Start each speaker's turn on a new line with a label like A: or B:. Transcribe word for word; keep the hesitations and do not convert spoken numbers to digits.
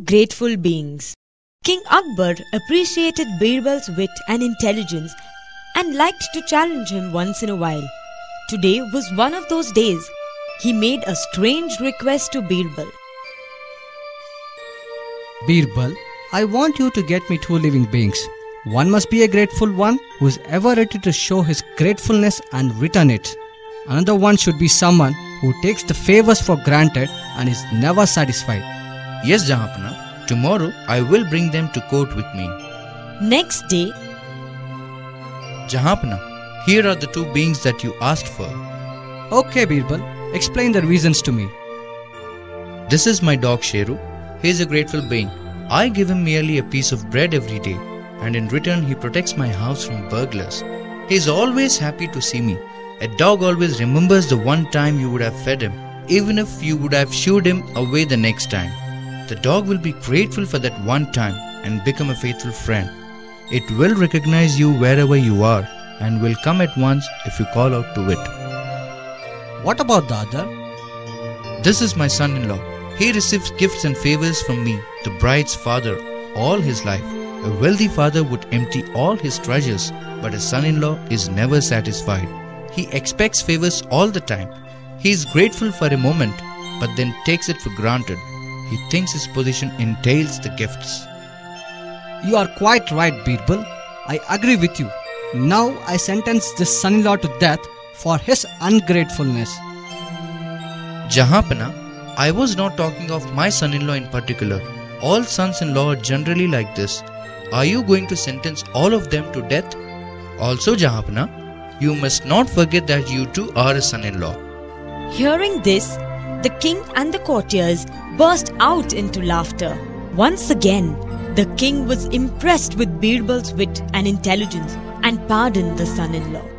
A: Grateful beings. King Akbar appreciated Birbal's wit and intelligence and liked to challenge him once in a while. Today was one of those days. He made a strange request to Birbal.
B: Birbal, I want you to get me two living beings. One must be a grateful one who is ever ready to show his gratefulness and return it. Another one should be someone who takes the favors for granted and is never satisfied.
C: Yes, Jahanpana. Tomorrow I will bring them to court with me.
A: Next day,
C: Jahanpana, here are the two beings that you asked for.
B: Okay, Birbal, explain the reasons to me.
C: This is my dog Sheru. He is a grateful being. I give him merely a piece of bread every day, and in return he protects my house from burglars. He is always happy to see me. A dog always remembers the one time you would have fed him, even if you would have shooed him away the next time. The dog will be grateful for that one time and become a faithful friend. It will recognize you wherever you are and will come at once if you call out to it.
B: What about the other?
C: This is my son-in-law. He receives gifts and favors from me, the bride's father, all his life. A wealthy father would empty all his treasures, but a son-in-law is never satisfied. He expects favors all the time. He is grateful for a moment, but then takes it for granted. He thinks his position entails the gifts.
B: You are quite right, Birbal. I agree with you. Now I sentence this son-in-law to death for his ungratefulness.
C: Jahanpana, I was not talking of my son-in-law in particular. All sons-in-law are generally like this. Are you going to sentence all of them to death? Also, Jahanpana, you must not forget that you too are a son-in-law.
A: Hearing this, the king and the courtiers burst out into laughter. Once again, the king was impressed with Birbal's wit and intelligence and pardoned the son-in-law.